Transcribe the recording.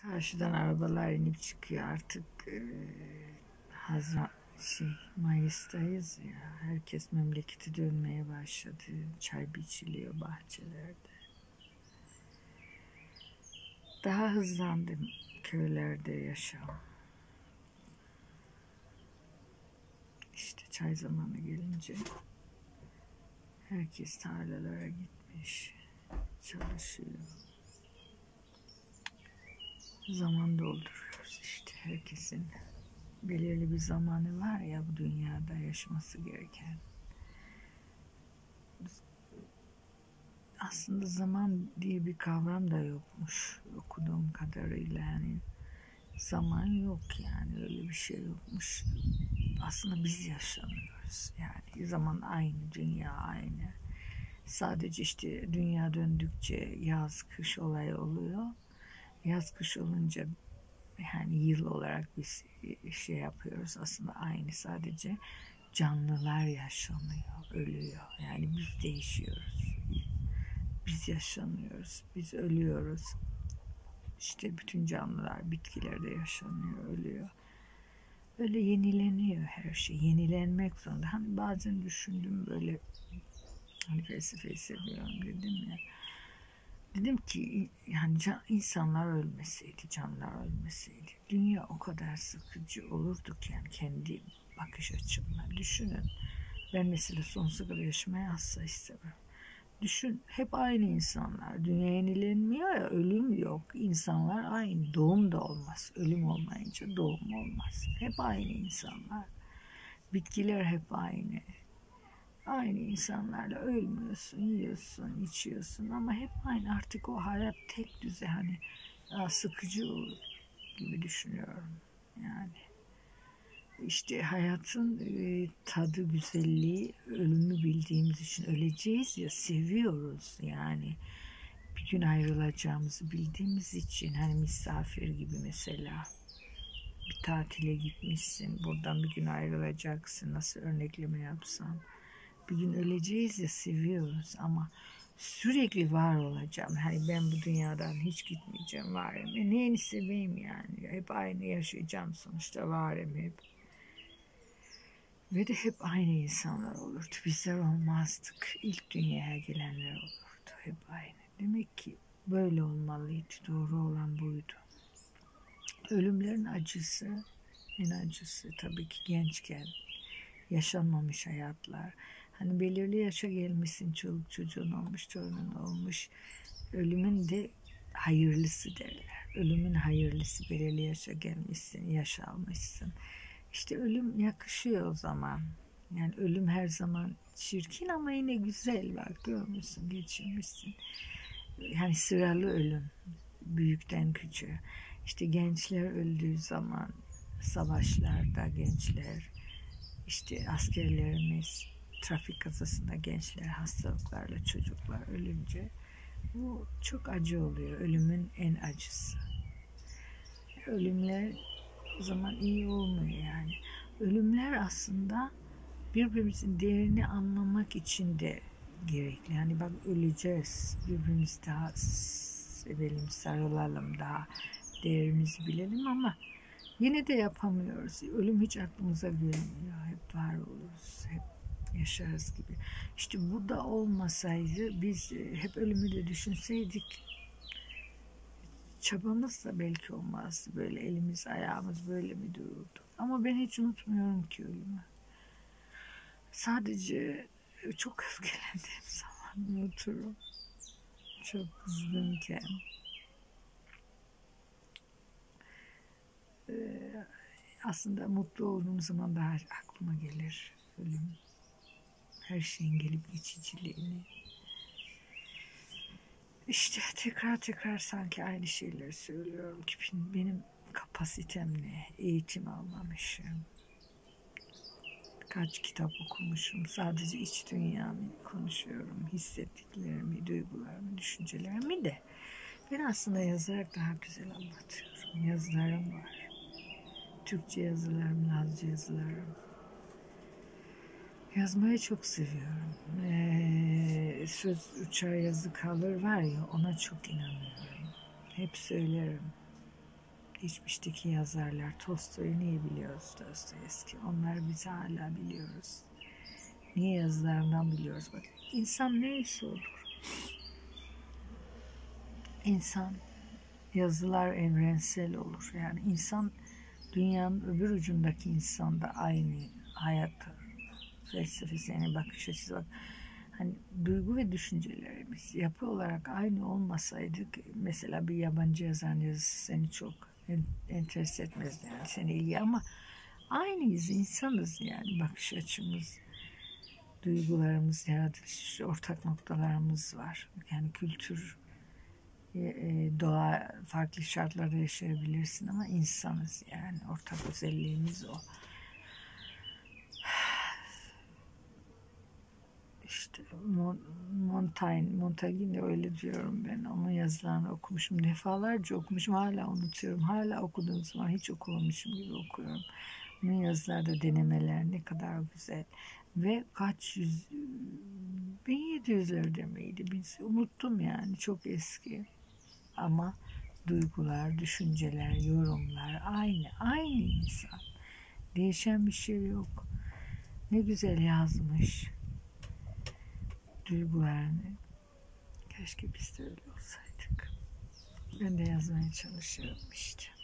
Karşıdan arabalar inip çıkıyor artık. Haziran Mayıs'tayız ya. Herkes memleketi dönmeye başladı. Çay biçiliyor bahçelerde. Daha hızlandı köylerde yaşam. İşte çay zamanı gelince herkes tarlalara gitmiş, çalışıyor. Zaman dolduruyoruz işte. Herkesin belirli bir zamanı var ya bu dünyada yaşaması gereken. Aslında zaman diye bir kavram da yokmuş okuduğum kadarıyla, yani zaman yok, yani öyle bir şey yokmuş. Aslında biz yaşamıyoruz, yani zaman aynı, dünya aynı. Sadece işte dünya döndükçe yaz kış olayı oluyor. Yaz kış olunca yani yıl olarak biz şey yapıyoruz, aslında aynı, sadece canlılar yaşanıyor, ölüyor. Yani biz değişiyoruz. Biz yaşanıyoruz, biz ölüyoruz. İşte bütün canlılar, bitkiler de yaşanıyor, ölüyor. Öyle yenileniyor her şey. Yenilenmek zorunda. Hani bazen düşündüm böyle, hani felsefeyi seviyorum dedim ya. Dedim ki yani insanlar ölmeseydi, canlılar ölmeseydi, dünya o kadar sıkıcı olurdu ki, yani kendi bakış açımla. Düşünün, ben mesela sonsuza kadar yaşamayı asla istemem. Düşün, hep aynı insanlar. Dünya yenilenmiyor ya, ölüm yok. İnsanlar aynı. Doğum da olmaz. Ölüm olmayınca doğum olmaz. Hep aynı insanlar. Bitkiler hep aynı. Aynı insanlarla ölmüyorsun, yiyorsun, içiyorsun ama hep aynı. Artık o hayat tek düze, hani daha sıkıcı olur gibi düşünüyorum. Yani işte hayatın tadı, güzelliği, ölümü bildiğimiz için, öleceğiz ya, seviyoruz yani. Bir gün ayrılacağımızı bildiğimiz için, hani misafir gibi mesela. Bir tatile gitmişsin, buradan bir gün ayrılacaksın, nasıl örnekleme yapsam. Bir gün öleceğiz ya, seviyoruz ama sürekli var olacağım. Hani ben bu dünyadan hiç gitmeyeceğim, varım. Neyini seveyim yani? Hep aynı yaşayacağım sonuçta, varım hep. Ve de hep aynı insanlar olurdu. Bizler olmazdık. İlk dünyaya gelenler olurdu. Hep aynı. Demek ki böyle olmalıydı. Doğru olan buydu. Ölümlerin acısı, en acısı tabii ki gençken yaşanmamış hayatlar. Hani belirli yaşa gelmişsin, çoluk çocuğun olmuş, torunun olmuş. Ölümün de hayırlısı derler. Ölümün hayırlısı, belirli yaşa gelmişsin, yaş almışsın. İşte ölüm yakışıyor o zaman. Yani ölüm her zaman çirkin ama yine güzel, bak görmüşsün, geçirmişsin. Yani sıralı ölüm, büyükten küçüğe. İşte gençler öldüğü zaman, savaşlarda gençler, işte askerlerimiz trafik kazasında gençler, hastalıklarla çocuklar ölünce bu çok acı oluyor. Ölümün en acısı. Ölümler o zaman iyi olmuyor yani. Ölümler aslında birbirimizin değerini anlamak için de gerekli. Yani bak, öleceğiz. Birbirimizi daha sevelim, sarılalım, daha değerimizi bilelim ama yine de yapamıyoruz. Ölüm hiç aklımıza gelmiyor. Hep var oluruz. Hep yaşarız gibi. İşte bu da olmasaydı, biz hep ölümü de düşünseydik, çabamız da belki olmazdı. Böyle elimiz ayağımız böyle mi dururdu? Ama ben hiç unutmuyorum ki ölümü. Sadece çok öfkelendiğim zaman unuturum. Çok kızgınken. Aslında mutlu olduğum zaman daha aklıma gelir ölüm. Her şeyin gelip geçiciliğini. İşte tekrar tekrar sanki aynı şeyleri söylüyorum ki benim kapasitem ne? Eğitim almamışım. Kaç kitap okumuşum. Sadece iç dünyamı konuşuyorum. Hissettiklerimi, duygularımı, düşüncelerimi de. Ben aslında yazarak daha güzel anlatıyorum. Yazılarım var. Türkçe yazılarım, Lazca yazılarım. Yazmayı çok seviyorum. Söz uçar yazı kalır var ya, ona çok inanıyorum. Hep söylerim. geçmişteki yazarlar, Tolstoy'u niye biliyoruz, Dostoyevski? Onlar bizi hala biliyoruz. Niye yazılarından biliyoruz? Bak, insan neyse olur. İnsan, yazılar evrensel olur. Yani insan, dünyanın öbür ucundaki insan da aynı hayat felsefesi, yani bakış açısı. Bak, hani duygu ve düşüncelerimiz yapı olarak aynı olmasaydık, mesela bir yabancı yazarın yazısı seni çok enterese etmezdi, yani seni ilgi, ama aynıyız, insanız yani, bakış açımız, duygularımız, yaratılış, ortak noktalarımız var. Yani kültür, doğa, farklı şartlarda yaşayabilirsin ama insanız, yani ortak özelliğimiz o. İşte Montaigne öyle diyorum ben. Onun yazılarını okumuşum. Defalarca okumuşum. Hala unutuyorum. Hala okuduğum zaman hiç okumamışım gibi okuyorum. Onun yazılarda denemeler ne kadar güzel. Ve kaç yüz, 1700'lerde miydi? Biz unuttum yani. Çok eski. Ama duygular, düşünceler, yorumlar aynı. Aynı insan. Değişen bir şey yok. Ne güzel yazmış duygularını. Keşke biz de öyle olsaydık. Ben de yazmaya çalışıyorum işte.